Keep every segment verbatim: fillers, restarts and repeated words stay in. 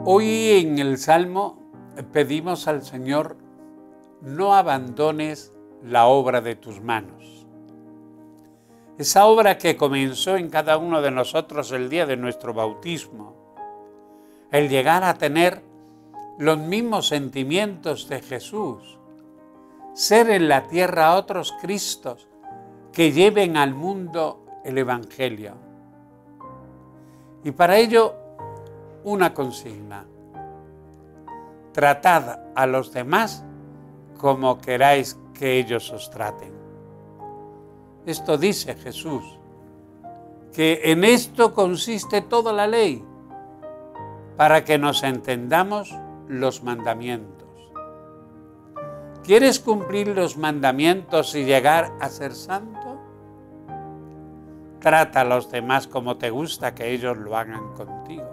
Hoy en el Salmo pedimos al Señor: no abandones la obra de tus manos. Esa obra que comenzó en cada uno de nosotros el día de nuestro bautismo, el llegar a tener los mismos sentimientos de Jesús, ser en la tierra otros Cristos que lleven al mundo el Evangelio. Y para ello, una consigna: tratad a los demás como queráis que ellos os traten. Esto dice Jesús, que en esto consiste toda la ley, para que nos entendamos los mandamientos. ¿Quieres cumplir los mandamientos y llegar a ser santo? Trata a los demás como te gusta que ellos lo hagan contigo.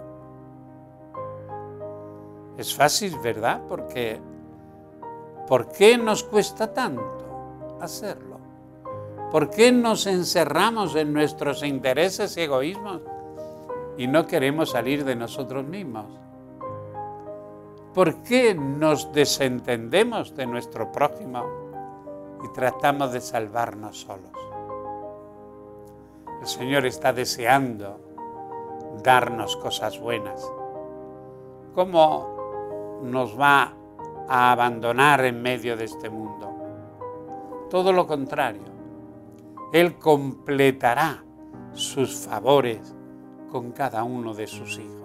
Es fácil, ¿verdad? Porque ¿por qué nos cuesta tanto hacerlo? ¿Por qué nos encerramos en nuestros intereses y egoísmos y no queremos salir de nosotros mismos? ¿Por qué nos desentendemos de nuestro prójimo y tratamos de salvarnos solos? El Señor está deseando darnos cosas buenas. ¿Cómo nos va a abandonar en medio de este mundo? Todo lo contrario. Él completará sus favores con cada uno de sus hijos.